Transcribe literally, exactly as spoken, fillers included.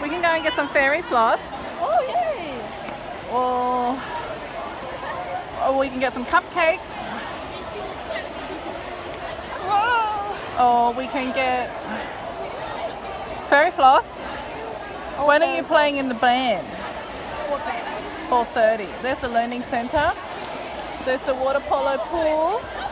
We can go and get some fairy floss. Oh, yay! Or, or we can get some cupcakes. Whoa! Or we can get fairy floss. Oh, When are you playing in the band? What band? four thirty. There's the learning centre. There's the water polo pool.